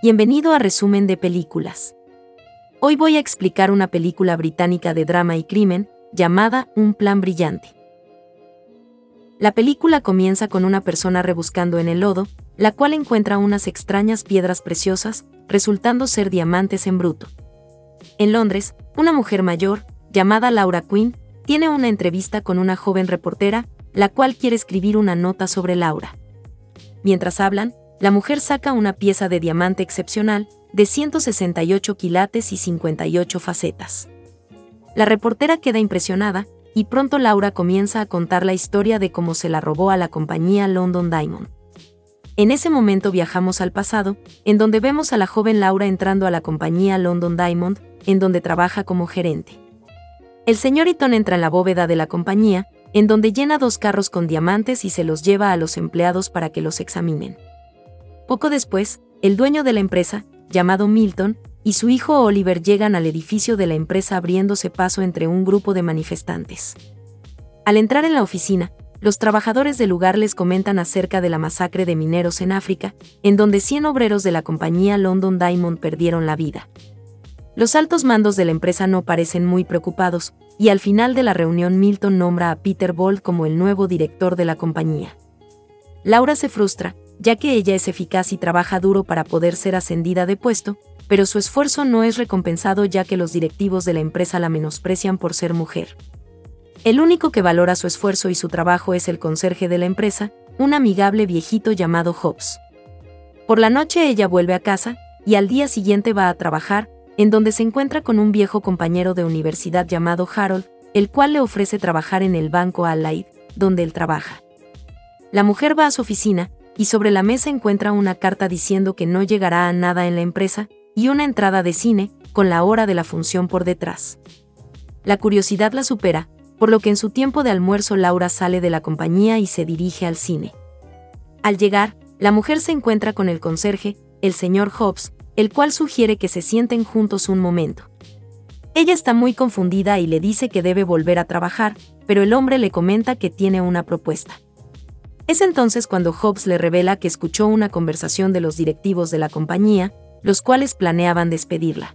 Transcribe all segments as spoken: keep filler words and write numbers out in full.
Bienvenido a Resumen de Películas. Hoy voy a explicar una película británica de drama y crimen, llamada Un plan brillante. La película comienza con una persona rebuscando en el lodo, la cual encuentra unas extrañas piedras preciosas, resultando ser diamantes en bruto. En Londres, una mujer mayor, llamada Laura Quinn, tiene una entrevista con una joven reportera, la cual quiere escribir una nota sobre Laura. Mientras hablan, la mujer saca una pieza de diamante excepcional, de ciento sesenta y ocho quilates y cincuenta y ocho facetas. La reportera queda impresionada, y pronto Laura comienza a contar la historia de cómo se la robó a la compañía London Diamond. En ese momento viajamos al pasado, en donde vemos a la joven Laura entrando a la compañía London Diamond, en donde trabaja como gerente. El señor Eaton entra en la bóveda de la compañía, en donde llena dos carros con diamantes y se los lleva a los empleados para que los examinen. Poco después, el dueño de la empresa, llamado Milton, y su hijo Oliver llegan al edificio de la empresa abriéndose paso entre un grupo de manifestantes. Al entrar en la oficina, los trabajadores del lugar les comentan acerca de la masacre de mineros en África, en donde cien obreros de la compañía London Diamond perdieron la vida. Los altos mandos de la empresa no parecen muy preocupados, y al final de la reunión Milton nombra a Peter Bolt como el nuevo director de la compañía. Laura se frustra, ya que ella es eficaz y trabaja duro para poder ser ascendida de puesto, pero su esfuerzo no es recompensado ya que los directivos de la empresa la menosprecian por ser mujer. El único que valora su esfuerzo y su trabajo es el conserje de la empresa, un amigable viejito llamado Hobbs. Por la noche ella vuelve a casa, y al día siguiente va a trabajar, en donde se encuentra con un viejo compañero de universidad llamado Harold, el cual le ofrece trabajar en el banco Allied, donde él trabaja. La mujer va a su oficina, y sobre la mesa encuentra una carta diciendo que no llegará a nada en la empresa, y una entrada de cine, con la hora de la función por detrás. La curiosidad la supera, por lo que en su tiempo de almuerzo Laura sale de la compañía y se dirige al cine. Al llegar, la mujer se encuentra con el conserje, el señor Hobbs, el cual sugiere que se sienten juntos un momento. Ella está muy confundida y le dice que debe volver a trabajar, pero el hombre le comenta que tiene una propuesta. Es entonces cuando Hobbs le revela que escuchó una conversación de los directivos de la compañía, los cuales planeaban despedirla.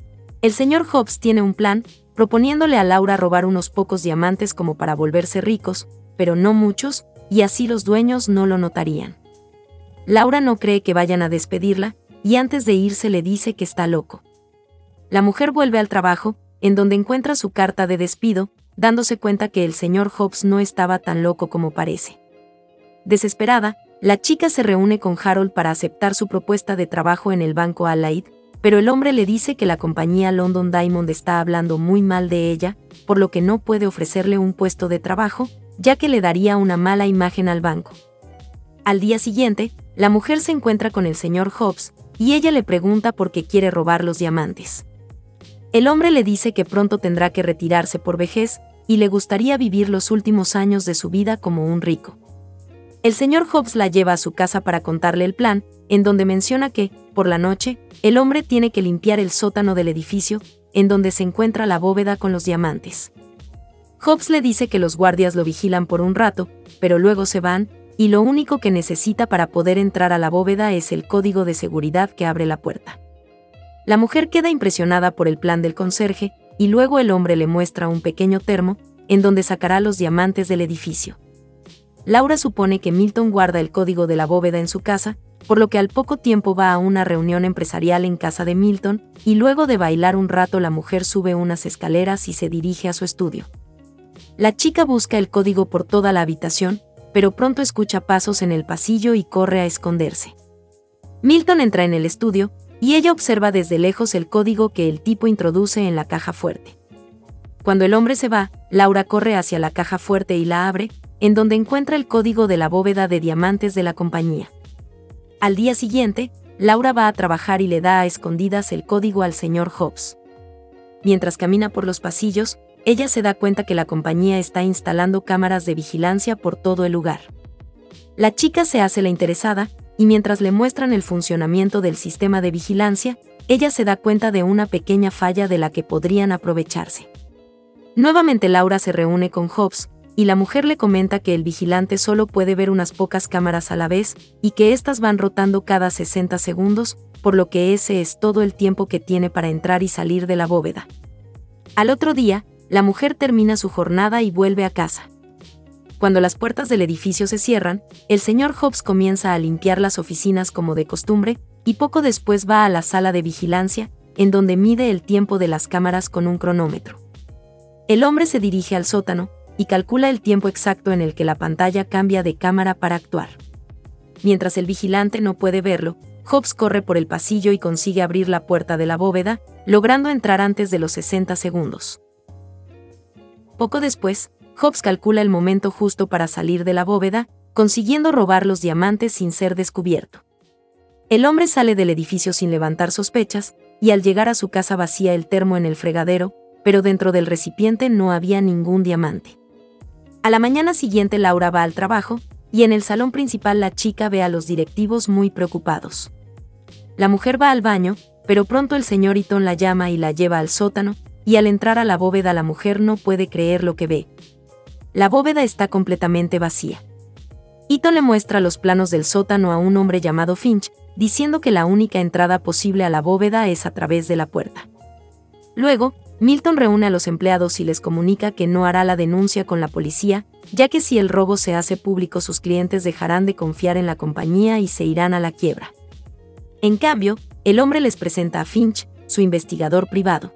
El señor Hobbs tiene un plan, proponiéndole a Laura robar unos pocos diamantes como para volverse ricos, pero no muchos, y así los dueños no lo notarían. Laura no cree que vayan a despedirla, y antes de irse le dice que está loco. La mujer vuelve al trabajo, en donde encuentra su carta de despido, dándose cuenta que el señor Hobbs no estaba tan loco como parece. Desesperada, la chica se reúne con Harold para aceptar su propuesta de trabajo en el banco Allied, pero el hombre le dice que la compañía London Diamond está hablando muy mal de ella, por lo que no puede ofrecerle un puesto de trabajo, ya que le daría una mala imagen al banco. Al día siguiente, la mujer se encuentra con el señor Hobbs, y ella le pregunta por qué quiere robar los diamantes. El hombre le dice que pronto tendrá que retirarse por vejez, y le gustaría vivir los últimos años de su vida como un rico. El señor Hobbs la lleva a su casa para contarle el plan, en donde menciona que, por la noche, el hombre tiene que limpiar el sótano del edificio, en donde se encuentra la bóveda con los diamantes. Hobbs le dice que los guardias lo vigilan por un rato, pero luego se van, y lo único que necesita para poder entrar a la bóveda es el código de seguridad que abre la puerta. La mujer queda impresionada por el plan del conserje, y luego el hombre le muestra un pequeño termo, en donde sacará los diamantes del edificio. Laura supone que Milton guarda el código de la bóveda en su casa, por lo que al poco tiempo va a una reunión empresarial en casa de Milton, y luego de bailar un rato la mujer sube unas escaleras y se dirige a su estudio. La chica busca el código por toda la habitación, pero pronto escucha pasos en el pasillo y corre a esconderse. Milton entra en el estudio, y ella observa desde lejos el código que el tipo introduce en la caja fuerte. Cuando el hombre se va, Laura corre hacia la caja fuerte y la abre, en donde encuentra el código de la bóveda de diamantes de la compañía. Al día siguiente, Laura va a trabajar y le da a escondidas el código al señor Hobbs. Mientras camina por los pasillos, ella se da cuenta que la compañía está instalando cámaras de vigilancia por todo el lugar. La chica se hace la interesada, y mientras le muestran el funcionamiento del sistema de vigilancia, ella se da cuenta de una pequeña falla de la que podrían aprovecharse. Nuevamente Laura se reúne con Hobbs, y la mujer le comenta que el vigilante solo puede ver unas pocas cámaras a la vez, y que éstas van rotando cada sesenta segundos, por lo que ese es todo el tiempo que tiene para entrar y salir de la bóveda. Al otro día, la mujer termina su jornada y vuelve a casa. Cuando las puertas del edificio se cierran, el señor Hobbs comienza a limpiar las oficinas como de costumbre, y poco después va a la sala de vigilancia, en donde mide el tiempo de las cámaras con un cronómetro. El hombre se dirige al sótano, y calcula el tiempo exacto en el que la pantalla cambia de cámara para actuar. Mientras el vigilante no puede verlo, Hobbs corre por el pasillo y consigue abrir la puerta de la bóveda, logrando entrar antes de los sesenta segundos. Poco después, Hobbs calcula el momento justo para salir de la bóveda, consiguiendo robar los diamantes sin ser descubierto. El hombre sale del edificio sin levantar sospechas, y al llegar a su casa vacía el termo en el fregadero, pero dentro del recipiente no había ningún diamante. A la mañana siguiente Laura va al trabajo, y en el salón principal la chica ve a los directivos muy preocupados. La mujer va al baño, pero pronto el señor Eaton la llama y la lleva al sótano, y al entrar a la bóveda la mujer no puede creer lo que ve. La bóveda está completamente vacía. Eaton le muestra los planos del sótano a un hombre llamado Finch, diciendo que la única entrada posible a la bóveda es a través de la puerta. Luego, Milton reúne a los empleados y les comunica que no hará la denuncia con la policía, ya que si el robo se hace público sus clientes dejarán de confiar en la compañía y se irán a la quiebra. En cambio, el hombre les presenta a Finch, su investigador privado.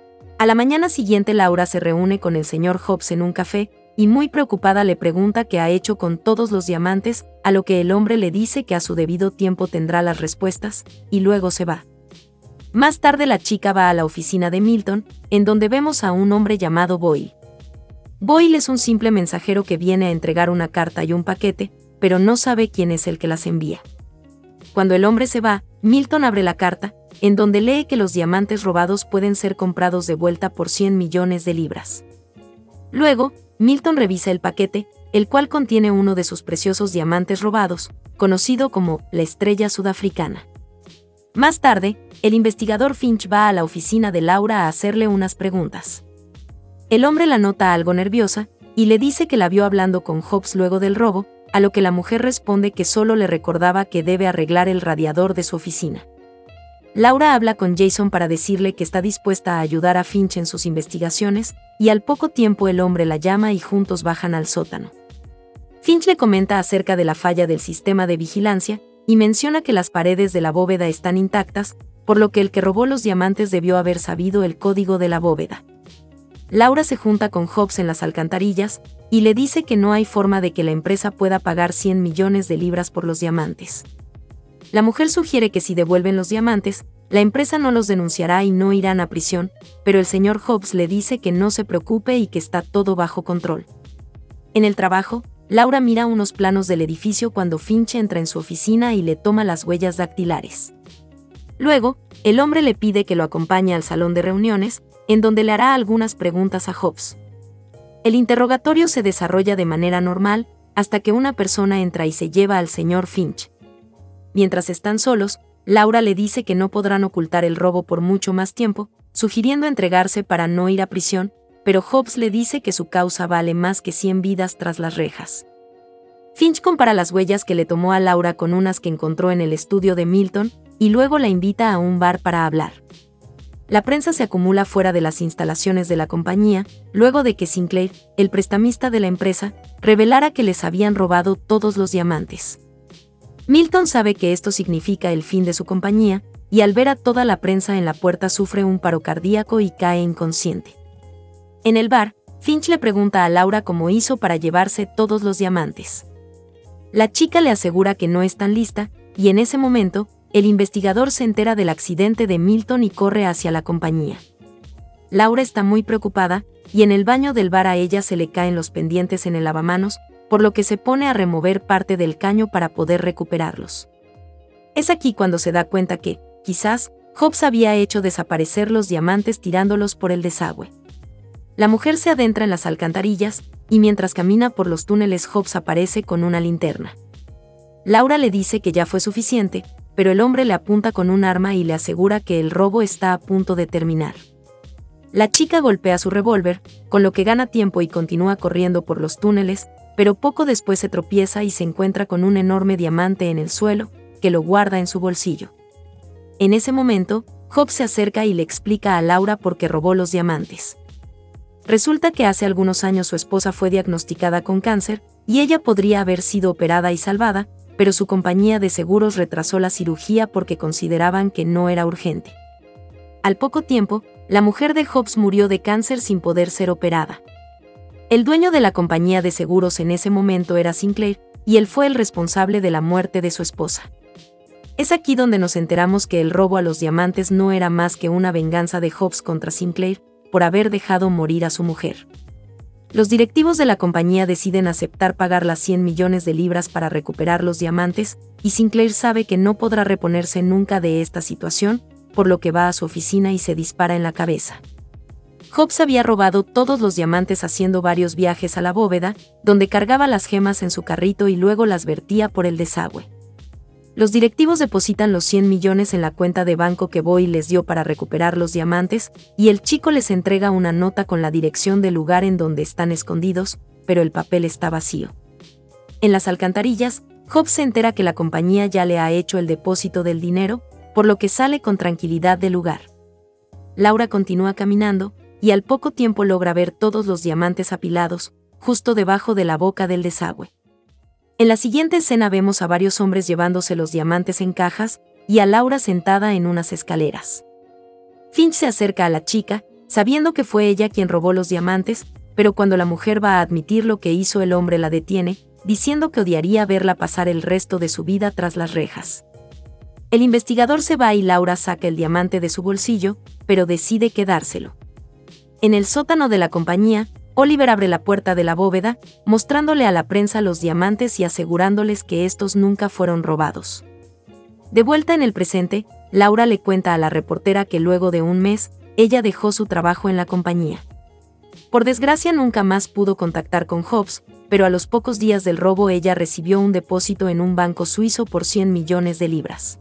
A la mañana siguiente Laura se reúne con el señor Hobbs en un café, y muy preocupada le pregunta qué ha hecho con todos los diamantes, a lo que el hombre le dice que a su debido tiempo tendrá las respuestas, y luego se va. Más tarde la chica va a la oficina de Milton, en donde vemos a un hombre llamado Boyle. Boyle es un simple mensajero que viene a entregar una carta y un paquete, pero no sabe quién es el que las envía. Cuando el hombre se va, Milton abre la carta, en donde lee que los diamantes robados pueden ser comprados de vuelta por cien millones de libras. Luego, Milton revisa el paquete, el cual contiene uno de sus preciosos diamantes robados, conocido como la estrella sudafricana. Más tarde, el investigador Finch va a la oficina de Laura a hacerle unas preguntas. El hombre la nota algo nerviosa, y le dice que la vio hablando con Hobbs luego del robo, a lo que la mujer responde que solo le recordaba que debe arreglar el radiador de su oficina. Laura habla con Jason para decirle que está dispuesta a ayudar a Finch en sus investigaciones, y al poco tiempo el hombre la llama y juntos bajan al sótano. Finch le comenta acerca de la falla del sistema de vigilancia, y menciona que las paredes de la bóveda están intactas, por lo que el que robó los diamantes debió haber sabido el código de la bóveda. Laura se junta con Hobbs en las alcantarillas, y le dice que no hay forma de que la empresa pueda pagar cien millones de libras por los diamantes. La mujer sugiere que si devuelven los diamantes, la empresa no los denunciará y no irán a prisión, pero el señor Hobbs le dice que no se preocupe y que está todo bajo control. En el trabajo, Laura mira unos planos del edificio cuando Finch entra en su oficina y le toma las huellas dactilares. Luego, el hombre le pide que lo acompañe al salón de reuniones, en donde le hará algunas preguntas a Hobbs. El interrogatorio se desarrolla de manera normal, hasta que una persona entra y se lleva al señor Finch. Mientras están solos, Laura le dice que no podrán ocultar el robo por mucho más tiempo, sugiriendo entregarse para no ir a prisión, pero Hobbs le dice que su causa vale más que cien vidas tras las rejas. Finch compara las huellas que le tomó a Laura con unas que encontró en el estudio de Milton, y luego la invita a un bar para hablar. La prensa se acumula fuera de las instalaciones de la compañía, luego de que Sinclair, el prestamista de la empresa, revelara que les habían robado todos los diamantes. Milton sabe que esto significa el fin de su compañía, y al ver a toda la prensa en la puerta sufre un paro cardíaco y cae inconsciente. En el bar, Finch le pregunta a Laura cómo hizo para llevarse todos los diamantes. La chica le asegura que no están lista, y en ese momento, el investigador se entera del accidente de Milton y corre hacia la compañía. Laura está muy preocupada, y en el baño del bar a ella se le caen los pendientes en el lavamanos, por lo que se pone a remover parte del caño para poder recuperarlos. Es aquí cuando se da cuenta que, quizás, Hobbs había hecho desaparecer los diamantes tirándolos por el desagüe. La mujer se adentra en las alcantarillas, y mientras camina por los túneles Hobbs aparece con una linterna. Laura le dice que ya fue suficiente, pero el hombre le apunta con un arma y le asegura que el robo está a punto de terminar. La chica golpea su revólver, con lo que gana tiempo y continúa corriendo por los túneles, pero poco después se tropieza y se encuentra con un enorme diamante en el suelo, que lo guarda en su bolsillo. En ese momento, Hobbs se acerca y le explica a Laura por qué robó los diamantes. Resulta que hace algunos años su esposa fue diagnosticada con cáncer, y ella podría haber sido operada y salvada, pero su compañía de seguros retrasó la cirugía porque consideraban que no era urgente. Al poco tiempo, la mujer de Hobbs murió de cáncer sin poder ser operada. El dueño de la compañía de seguros en ese momento era Sinclair, y él fue el responsable de la muerte de su esposa. Es aquí donde nos enteramos que el robo a los diamantes no era más que una venganza de Hobbs contra Sinclair por haber dejado morir a su mujer. Los directivos de la compañía deciden aceptar pagar las cien millones de libras para recuperar los diamantes, y Sinclair sabe que no podrá reponerse nunca de esta situación, por lo que va a su oficina y se dispara en la cabeza. Hobbs había robado todos los diamantes haciendo varios viajes a la bóveda, donde cargaba las gemas en su carrito y luego las vertía por el desagüe. Los directivos depositan los cien millones en la cuenta de banco que Boy les dio para recuperar los diamantes, y el chico les entrega una nota con la dirección del lugar en donde están escondidos, pero el papel está vacío. En las alcantarillas, Hobbs se entera que la compañía ya le ha hecho el depósito del dinero, por lo que sale con tranquilidad del lugar. Laura continúa caminando, y al poco tiempo logra ver todos los diamantes apilados, justo debajo de la boca del desagüe. En la siguiente escena vemos a varios hombres llevándose los diamantes en cajas, y a Laura sentada en unas escaleras. Finch se acerca a la chica, sabiendo que fue ella quien robó los diamantes, pero cuando la mujer va a admitir lo que hizo, el hombre la detiene, diciendo que odiaría verla pasar el resto de su vida tras las rejas. El investigador se va y Laura saca el diamante de su bolsillo, pero decide quedárselo. En el sótano de la compañía, Oliver abre la puerta de la bóveda, mostrándole a la prensa los diamantes y asegurándoles que estos nunca fueron robados. De vuelta en el presente, Laura le cuenta a la reportera que luego de un mes, ella dejó su trabajo en la compañía. Por desgracia nunca más pudo contactar con Hobbs, pero a los pocos días del robo ella recibió un depósito en un banco suizo por cien millones de libras.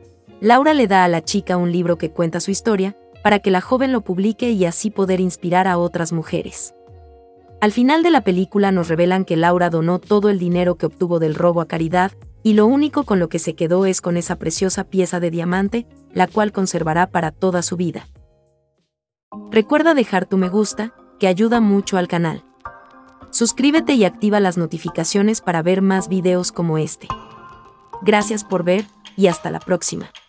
Laura le da a la chica un libro que cuenta su historia, para que la joven lo publique y así poder inspirar a otras mujeres. Al final de la película nos revelan que Laura donó todo el dinero que obtuvo del robo a caridad, y lo único con lo que se quedó es con esa preciosa pieza de diamante, la cual conservará para toda su vida. Recuerda dejar tu me gusta, que ayuda mucho al canal. Suscríbete y activa las notificaciones para ver más videos como este. Gracias por ver, y hasta la próxima.